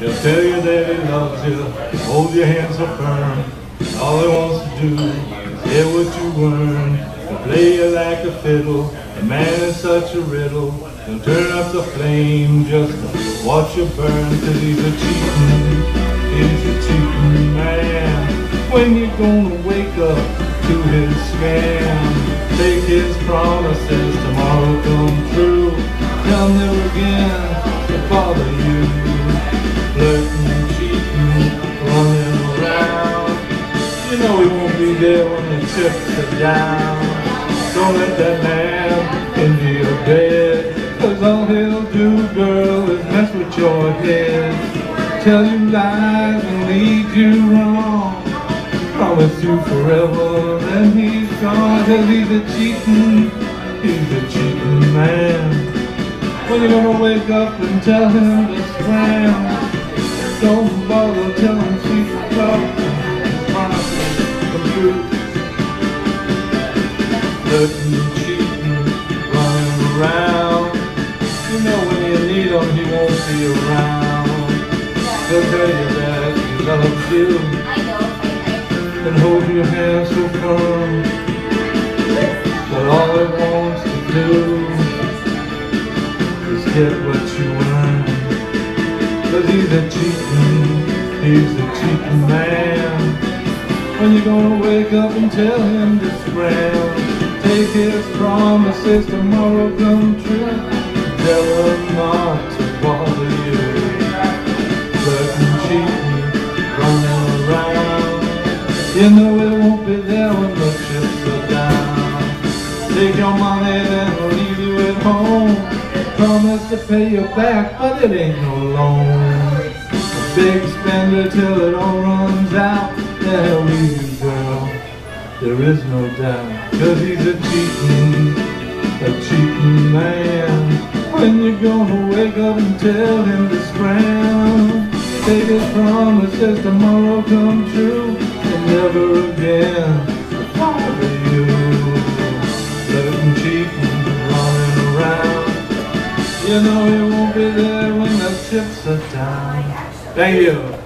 He'll tell you that he loves you, hold your hand so firm. All he wants to do is get what you earn. He'll play you like a fiddle, the man is such a riddle. He'll turn up the flame just to watch you burn. 'Cause he's a cheating man. When you gonna wake up to his scam? Take his promises, tomorrow come true. He'll never again to bother you. Flirting, cheating, running around. You know he won't be there when the chips are down. Don't let that man into your bed, 'cause all he'll do, girl, is mess with your head. Tell you lies and lead you wrong. Promise you forever, then he's gone. 'Cause he's a cheating man. When you're gonna wake up and tell him to scram? Don't bother telling sweet talk, promises come true. Flirting, cheating, running around. You know when you need him, he won't be around. He'll tell you that he loves you and hold your hand so firm. But all he wants to do is get what you earn. 'Cause he's a cheating man. When you gonna wake up and tell him to scram? Take his promises, tomorrow come true. Tell him not to bother you. Flirting, cheating, running around. You know it won't be there when the chips are down. Take your money then leave you at home. Promise to pay you back, but it ain't no loan. A big spender till it all runs out. Then he'll leave you, girl, there is no doubt. 'Cause he's a cheating man. When you gonna wake up and tell him to scram? Take his promises, tomorrow come true. And never again bother you. Flirting, cheating, running around. You know he won't be there when the chips are down. Thank you.